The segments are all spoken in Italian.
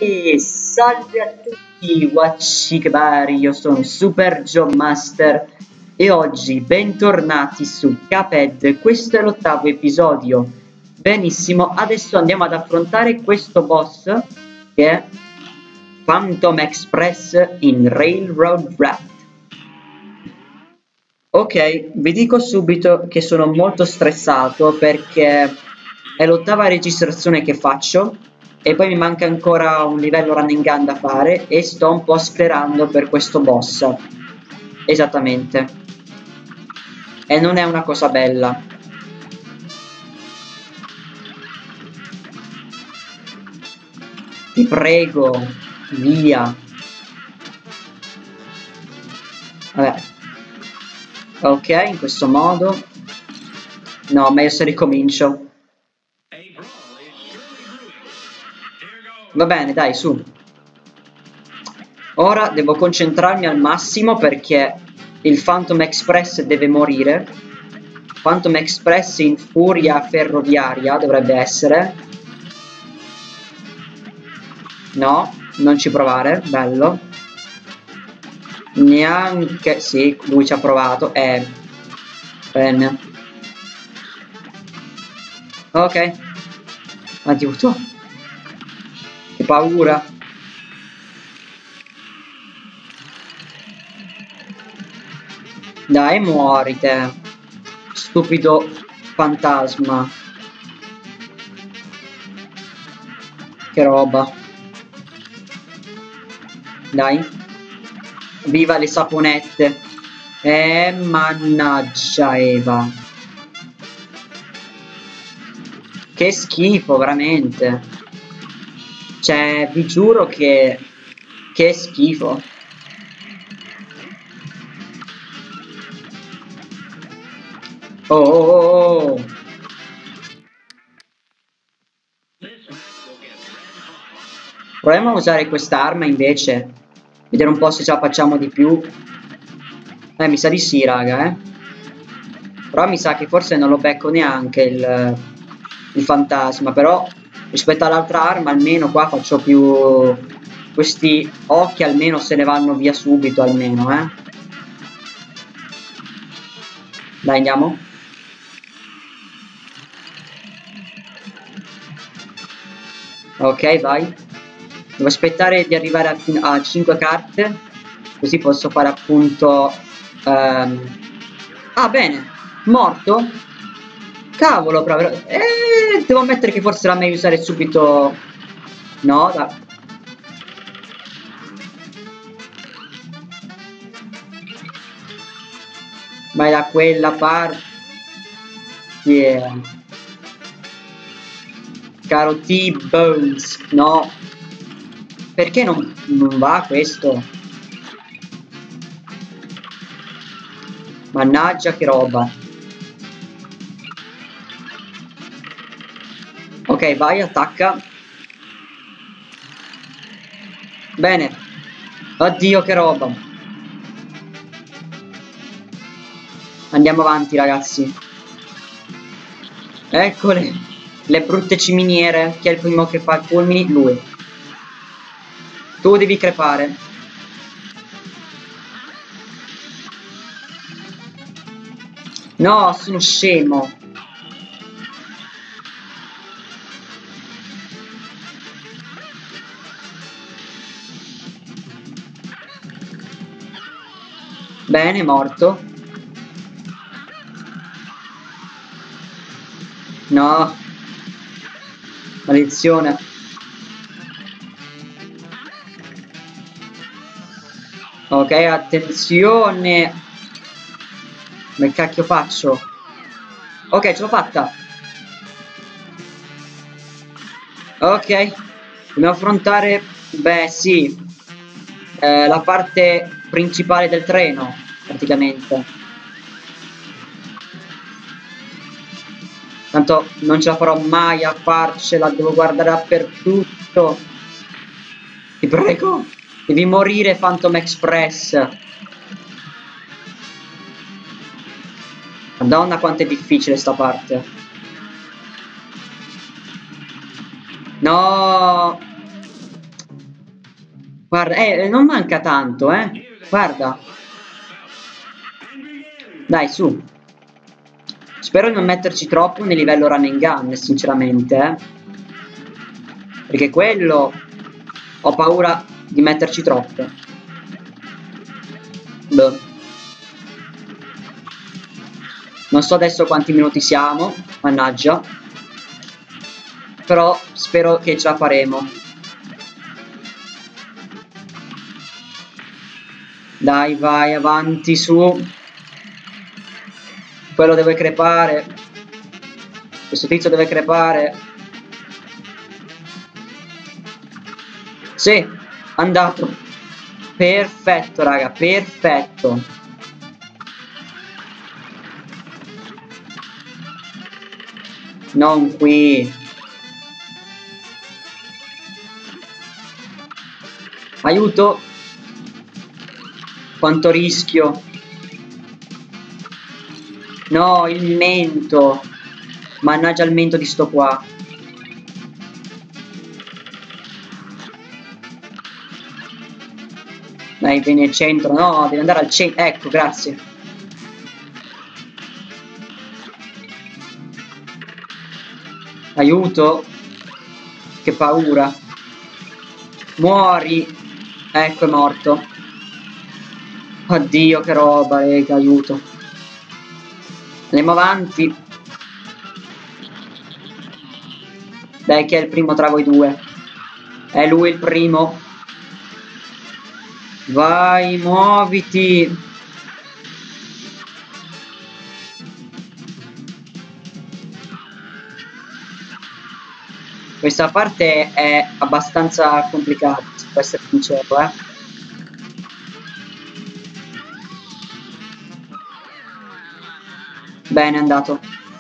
E salve a tutti, Wachikabari, io sono Super John Master e oggi bentornati su Cuphead. Questo è l'8º episodio. Benissimo, adesso andiamo ad affrontare questo boss che è Phantom Express in Railroad Wrath. Ok, vi dico subito che sono molto stressato perché è l'8ª registrazione che faccio e poi mi manca ancora un livello running gun da fare e sto un po' sclerando per questo boss. Esattamente. E non è una cosa bella. Ti prego, via. Vabbè. Ok, in questo modo. No, meglio se ricomincio. Va bene, dai, su. Ora devo concentrarmi al massimo perché il Phantom Express deve morire. Phantom Express in furia ferroviaria dovrebbe essere. No, non ci provare, bello. Neanche... Sì, lui ci ha provato. Bene. Ok. Aiuto. Che paura. Dai, muori te. Stupido fantasma. Che roba. Dai. Viva le saponette. Mannaggia Eva. Che schifo, veramente. Cioè, vi giuro che schifo. Oh, oh, oh, oh. Proviamo a usare quest'arma invece. Vedere un po' se ce la facciamo di più. Mi sa di sì, raga, Però mi sa che forse non lo becco neanche il fantasma. Però rispetto all'altra arma almeno qua faccio più... Questi occhi almeno se ne vanno via subito, almeno, Dai, andiamo. Ok, vai. Devo aspettare di arrivare a 5 carte, così posso fare appunto... Ah, bene, morto? Cavolo, proprio... devo ammettere che forse era meglio usare subito... No, da... Vai da quella parte... Yeah. Caro T-Bones, no. Perché non va questo? Mannaggia che roba. Ok, vai, attacca. Bene. Oddio che roba. Andiamo avanti, ragazzi. Eccole. Le brutte ciminiere. Chi è il primo che fa i fulmini? Lui. Tu devi crepare. No, sono scemo. Bene, morto. No. Maledizione. Ok, attenzione. Come cacchio faccio? Ok, ce l'ho fatta. Ok. Dobbiamo affrontare... Beh, sì. La parte principale del treno, praticamente. Tanto non ce la farò mai a farcela, devo guardare dappertutto. Ti prego, devi morire Phantom Express. Madonna quanto è difficile sta parte. No! Guarda, non manca tanto, guarda. Dai, su. Spero di non metterci troppo nel livello run and gun, sinceramente, Perché quello... Ho paura di metterci troppo. Boh. Non so adesso quanti minuti siamo, mannaggia. Però spero che ce la faremo. Dai, vai, avanti, su. Quello deve crepare. Questo tizio deve crepare. Sì, andato. Perfetto, raga, perfetto. Non qui. Aiuto. Quanto rischio. No, il mento. Mannaggia il mento di sto qua. Dai, vieni al centro. No, devi andare al centro. Ecco, grazie. Aiuto. Che paura. Muori. Ecco, è morto. Oddio, che roba, raga, aiuto. Andiamo avanti. Dai, che è il primo tra voi due. È lui il primo. Vai, muoviti. Questa parte è abbastanza complicata, se può essere sincero, Bene, è andato.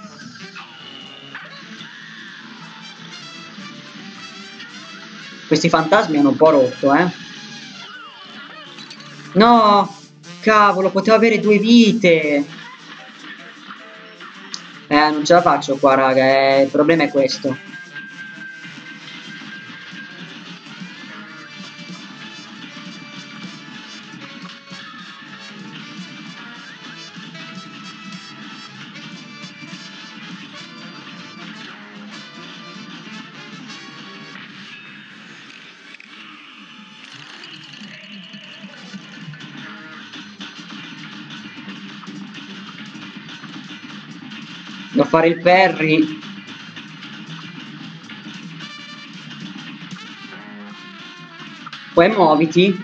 Questi fantasmi hanno un po' rotto, No! Cavolo, potevo avere 2 vite! Non ce la faccio qua, raga, il problema è questo. Devo fare il parry. Poi muoviti.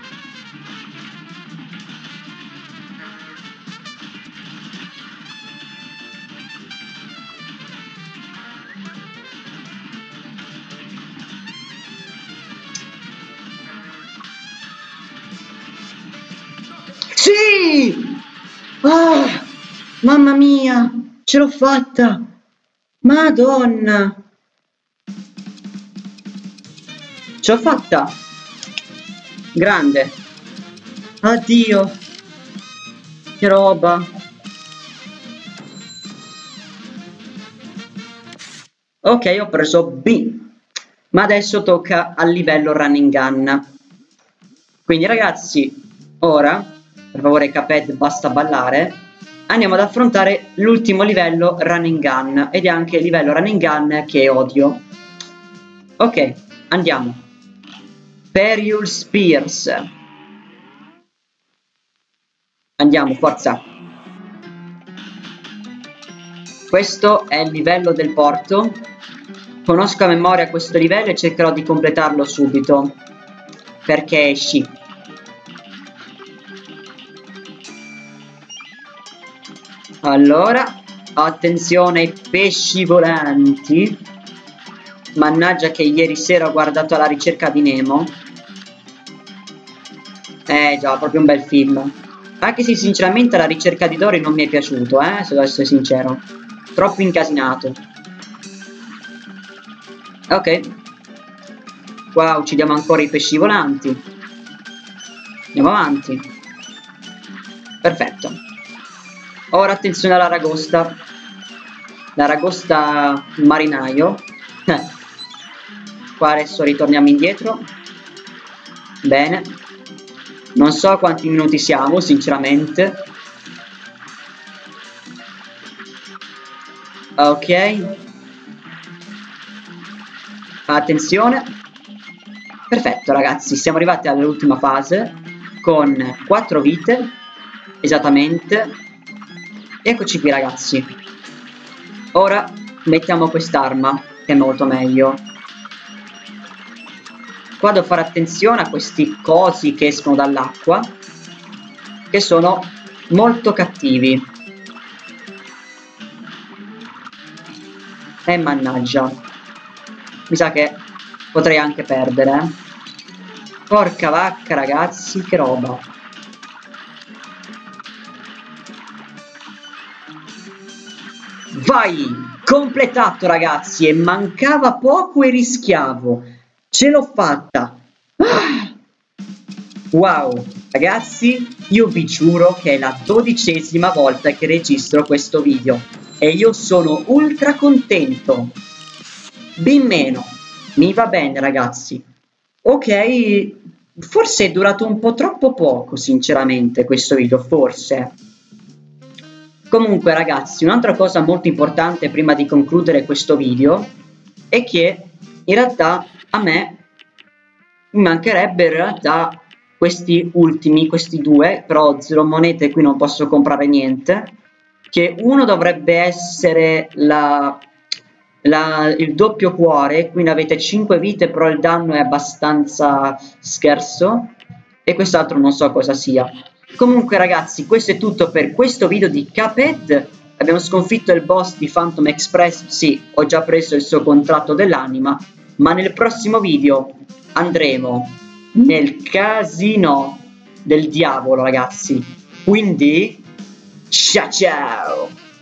Sì! Ah, mamma mia! Ce l'ho fatta! Madonna! Ce l'ho fatta! Grande! Addio! Che roba! Ok, ho preso B. Ma adesso tocca al livello running gun. Quindi ragazzi, ora, per favore Cuphead basta ballare, andiamo ad affrontare l'ultimo livello running gun, ed è anche il livello running gun che odio. Ok, andiamo. Peril Spears. Andiamo, forza. Questo è il livello del porto. Conosco a memoria questo livello e cercherò di completarlo subito, perché è chic. Allora, attenzione ai pesci volanti. Mannaggia che ieri sera ho guardato alla ricerca di Nemo. Già, proprio un bel film. Anche se sinceramente la ricerca di Dory non mi è piaciuto, se devo essere sincero. Troppo incasinato. Ok. Qua uccidiamo ancora i pesci volanti. Andiamo avanti. Perfetto. Ora attenzione all'aragosta. L'aragosta marinaio. Qua adesso ritorniamo indietro. Bene. Non so quanti minuti siamo, sinceramente. Ok. Attenzione. Perfetto, ragazzi, siamo arrivati all'ultima fase con 4 vite, esattamente. Eccoci qui, ragazzi. Ora mettiamo quest'arma, che è molto meglio. Qua devo fare attenzione a questi cosi che escono dall'acqua, che sono molto cattivi. Mannaggia. Mi sa che potrei anche perdere. Porca vacca, ragazzi, che roba. Vai! Completato, ragazzi, e mancava poco e rischiavo. Ce l'ho fatta. Wow, ragazzi, io vi giuro che è la 12ª volta che registro questo video e io sono ultra contento. Ben meno, mi va bene, ragazzi. Ok, forse è durato un po' troppo poco, sinceramente, questo video, forse. Comunque, ragazzi, un'altra cosa molto importante prima di concludere questo video è che in realtà a me mi mancherebbe in realtà questi ultimi, questi due, però 0 monete qui non posso comprare niente, che uno dovrebbe essere il doppio cuore, quindi avete 5 vite però il danno è abbastanza scherzo, e quest'altro non so cosa sia. Comunque, ragazzi, questo è tutto per questo video di Cuphead. Abbiamo sconfitto il boss di Phantom Express. Sì, ho già preso il suo contratto dell'anima, ma nel prossimo video andremo nel casino del diavolo, ragazzi. Quindi ciao ciao.